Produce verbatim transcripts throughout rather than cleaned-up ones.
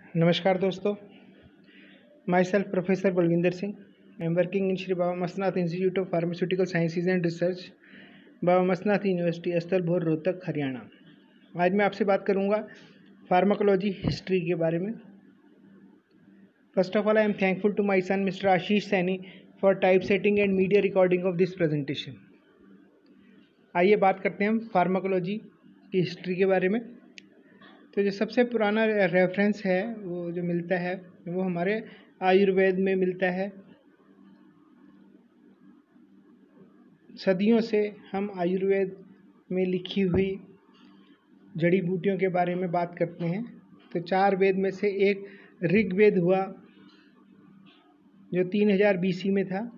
नमस्कार दोस्तों, myself professor Balwinder Singh. I am working in Shri Baba Mastnath institute of pharmaceutical sciences and research, Baba Mastnath university Asthal Bohar, Rohtak, Haryana. आज मैं आपसे बात करूंगा फार्माकोलॉजी हिस्ट्री के बारे में। First of all, I am thankful to my son mister Ashish Saini for type setting and media recording of this presentation. आइए बात करते हैं हम फार्माकोलॉजी की हिस्ट्री के बारे में। तो जो सबसे पुराना रेफरेंस है वो जो मिलता है वो हमारे आयुर्वेद में मिलता है। सदियों से हम आयुर्वेद में लिखी हुई जड़ी बूटियों के बारे में बात करते हैं। तो चार वेद में से एक ऋग्वेद हुआ जो तीन हजार बीसी में था।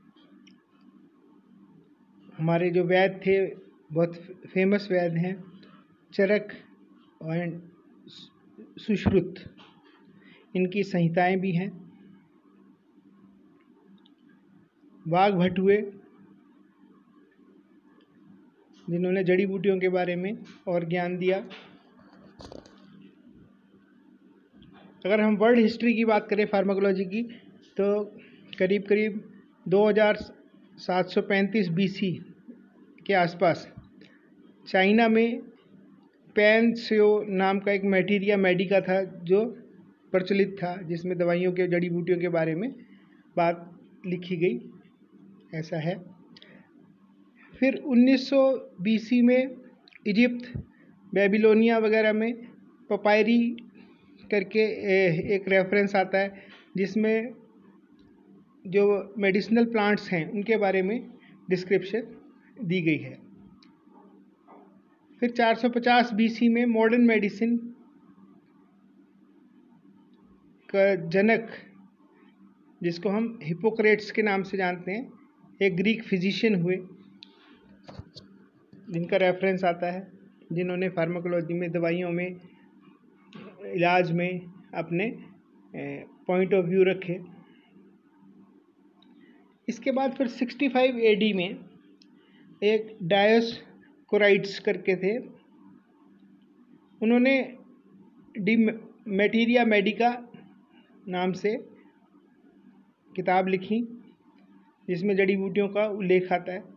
हमारे जो वेद थे बहुत फेमस वेद हैं, चरक और सुश्रुत, इनकी संहिताएं भी हैं। वाघभट हुए जिन्होंने जड़ी बूटियों के बारे में और ज्ञान दिया। अगर हम वर्ल्ड हिस्ट्री की बात करें फार्माकोलॉजी की, तो करीब करीब दो हज़ार सात सौ पैंतीस बीसी के आसपास चाइना में पैनसियो नाम का एक मैटीरिया मेडिका था जो प्रचलित था, जिसमें दवाइयों के जड़ी बूटियों के बारे में बात लिखी गई, ऐसा है। फिर उन्नीस सौ बीसी में इजिप्ट, बेबीलोनिया वगैरह में पपायरी करके एक रेफरेंस आता है जिसमें जो मेडिसिनल प्लांट्स हैं उनके बारे में डिस्क्रिप्शन दी गई है। फिर चार सौ पचास बीसी में मॉडर्न मेडिसिन का जनक, जिसको हम हिपोक्रेट्स के नाम से जानते हैं, एक ग्रीक फिजिशियन हुए जिनका रेफरेंस आता है, जिन्होंने फार्माकोलॉजी में, दवाइयों में, इलाज में अपने पॉइंट ऑफ व्यू रखे। इसके बाद फिर पैंसठ एडी में एक डायोस्कोराइड्स करके थे, उन्होंने डी मैटीरिया मेडिका नाम से किताब लिखी जिसमें जड़ी बूटियों का उल्लेख आता है।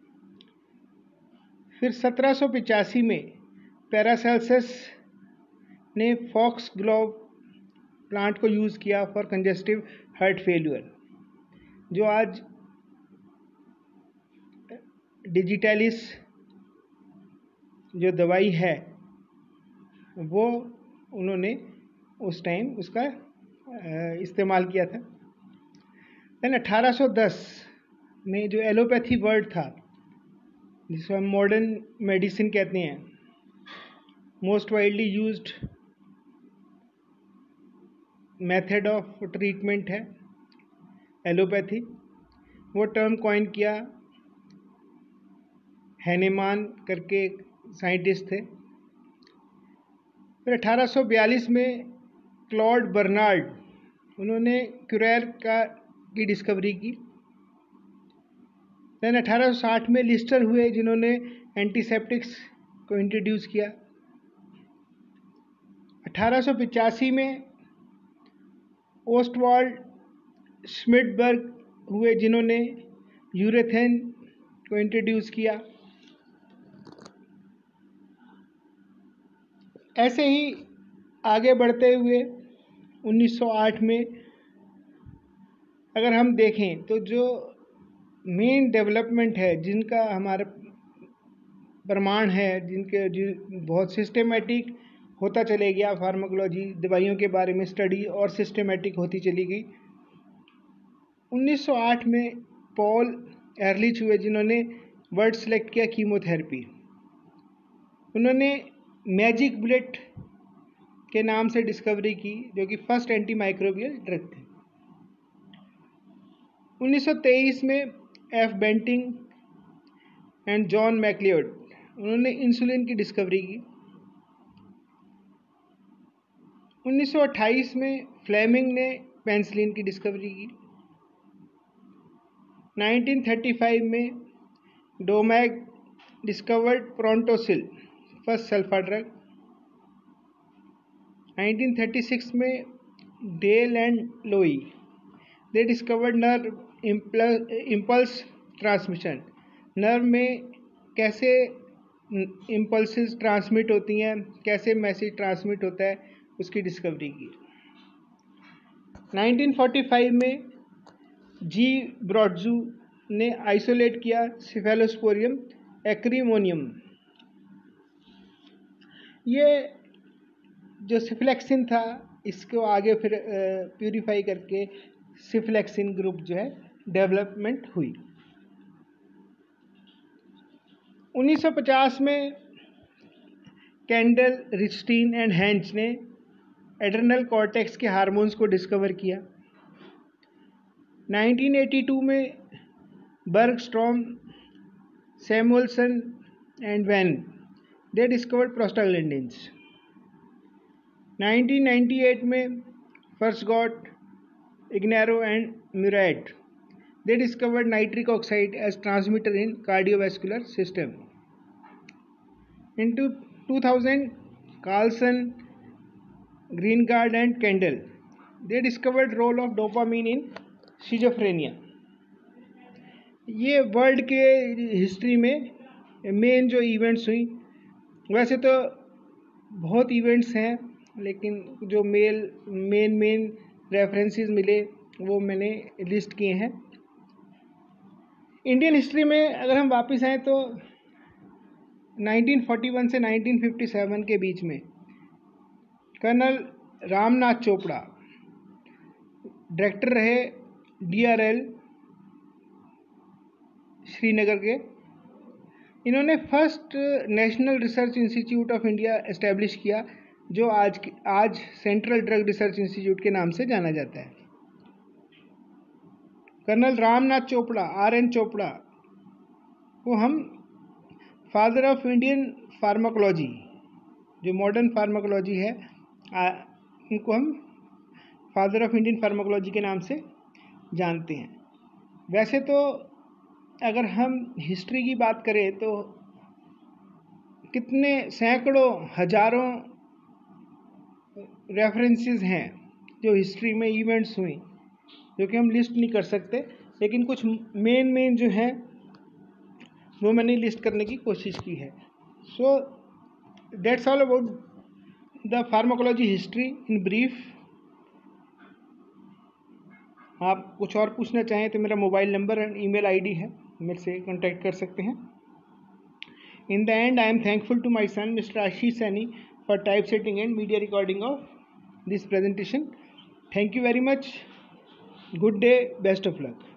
फिर सत्रह सौ पचासी में पैरासेल्सस ने फॉक्स ग्लोव प्लांट को यूज़ किया फॉर कंजेस्टिव हार्ट फेल्यूर, जो आज डिजिटलिस जो दवाई है वो उन्होंने उस टाइम उसका इस्तेमाल किया था। देन अठारह सौ दस में जो एलोपैथी वर्ड था, जिसको हम मॉडर्न मेडिसिन कहते हैं, most widely used method of treatment है एलोपैथी, वो टर्म कॉइन किया हैनेमान करके एक साइंटिस्ट थे। फिर अठारह सौ बयालीस में क्लॉड बर्नार्ड, उन्होंने क्यूरेर का की डिस्कवरी की। दैन अठारह सौ साठ में लिस्टर हुए जिन्होंने एंटीसेप्टिक्स को इंट्रोड्यूस किया। अठारह सौ पचासी में ओस्टवाल्ड श्मिडबर्ग हुए जिन्होंने यूरेथेन को इंट्रोड्यूस किया। ऐसे ही आगे बढ़ते हुए उन्नीस सौ आठ में अगर हम देखें तो जो मेन डेवलपमेंट है, जिनका हमारा प्रमाण है, जिनके जो बहुत सिस्टेमेटिक होता चले गया फार्माकोलॉजी, दवाइयों के बारे में स्टडी और सिस्टेमेटिक होती चली गई। उन्नीस सौ आठ में पॉल एरलिच हुए जिन्होंने वर्ड सेलेक्ट किया कीमोथेरेपी। उन्होंने मैजिक बुलेट के नाम से डिस्कवरी की, जो कि फर्स्ट एंटी माइक्रोबियल ड्रग थे। उन्नीस सौ तेईस में F Banting and John Macleod, उन्होंने इंसुलिन की डिस्कवरी की। उन्नीस सौ अट्ठाईस में फ्लेमिंग ने पेनिसिलिन की डिस्कवरी की। उन्नीस सौ पैंतीस में Domagk discovered Prontosil, first sulfa drug. उन्नीस सौ छत्तीस में Dale and Lowy. They discovered nerve impulse transmission. Nerve में कैसे इम्पल्सेस ट्रांसमिट होती हैं, कैसे मैसेज ट्रांसमिट होता है, उसकी डिस्कवरी की। नाइनटीन फोर्टी फाइव में जी ब्रॉडजू ने आइसोलेट किया सिफेलोस्पोरियम एक्रीमोनियम। ये जो सिफ्लेक्सिन था, इसको आगे फिर प्यूरिफाई करके सिफ्लेक्सिन ग्रुप जो है डेवलपमेंट हुई। उन्नीस सौ पचास में कैंडल, रिचस्टीन एंड हेंच ने एड्रेनल कॉर्टेक्स के हार्मोन्स को डिस्कवर किया। नाइनटीन एटी टू में Bergstrom, Samuelsson and Vane they discovered prostaglandins. Nineteen ninety eight में Furchgott, Ignarro and Murad they discovered nitric oxide as transmitter in cardiovascular system. In two thousand, Carlson, Greengard and Kendall they discovered role of dopamine in schizophrenia. ये world के history में main जो events हुई, वैसे तो बहुत events हैं, लेकिन जो मेल मेन मेन रेफरेंसेस मिले वो मैंने लिस्ट किए हैं। इंडियन हिस्ट्री में अगर हम वापस आएँ तो नाइनटीन फोर्टी वन से नाइनटीन फिफ्टी सेवन के बीच में कर्नल रामनाथ चोपड़ा डायरेक्टर रहे डीआरएल श्रीनगर के। इन्होंने first national research institute of India establish किया, जो आज आज सेंट्रल ड्रग रिसर्च इंस्टीट्यूट के नाम से जाना जाता है। Colonel Ramnath Chopra, R N Chopra को हम फादर ऑफ इंडियन फार्माकोलॉजी, जो मॉडर्न फार्माकोलॉजी है, आ, उनको हम फादर ऑफ इंडियन फार्माकोलॉजी के नाम से जानते हैं। वैसे तो अगर हम हिस्ट्री की बात करें तो कितने सैकड़ों हजारों रेफरेंसेस हैं जो हिस्ट्री में इवेंट्स हुई, जो कि हम लिस्ट नहीं कर सकते, लेकिन कुछ मेन मेन जो हैं वो मैंने लिस्ट करने की कोशिश की है। So that's all about the pharmacology history in brief. आप कुछ और पूछना चाहें तो मेरा mobile number and email ID है, मेरे से कांटेक्ट कर सकते हैं। In the end I am thankful to my son mister Ashish Saini for type setting and media recording of this presentation. Thank you very much. Good day, best of luck.